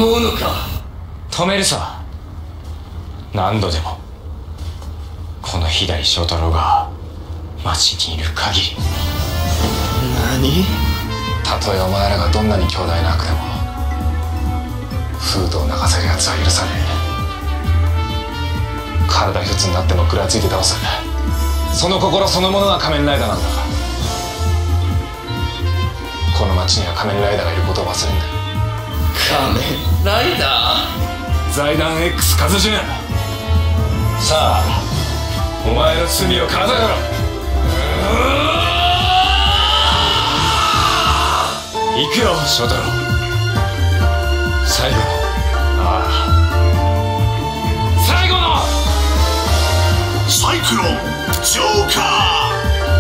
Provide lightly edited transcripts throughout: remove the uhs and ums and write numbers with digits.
思うのか。 止めるさ。何度でも。この左翔太郎が町にいる限り。 何？ たとえお前らがどんなに強大な悪でもフードを泣かせる奴は許さねえ。体一つになっても食らいついて倒す。その心そのものは仮面ライダーなんだ。この町には仮面ライダーがいることを忘れんなよ。 仮面ライダー？ 財団 X カズジュン。さあお前の罪を数えろ。行くよ翔太郎。最後の、最後のサイクロンジョーカー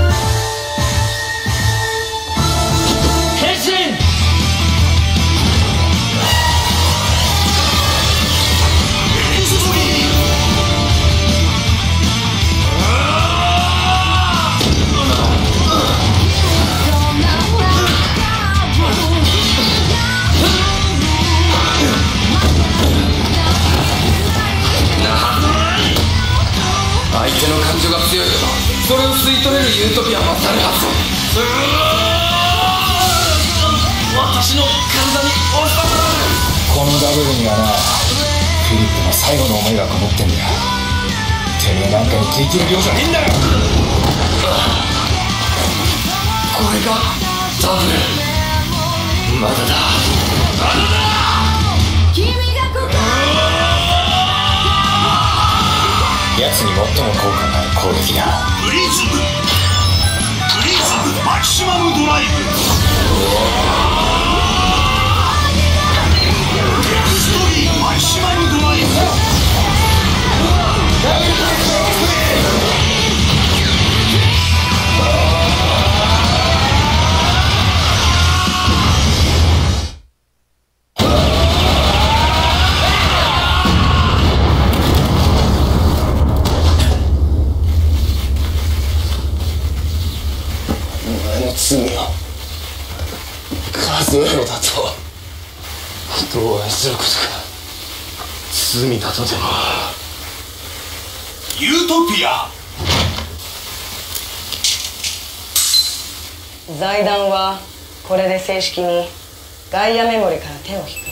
変身。 エストリー相手の感情が強いけどそれを吸い取れるユートピアもあるはず。私の体に押し込む。 このダブルにはなフィリップの最後の思いがこもってんだよ。てめえなんかにできる量じゃねえんだよ。 これがダブル。まだだまだだ。 奴に最も効果のある攻撃だ。 プリズムマキシマムドライブエクストリームマキシマムドライブ罪を数えろだと人を愛することが罪だとでも。 ユートピア。 財団はこれで正式にガイアメモリから手を引く。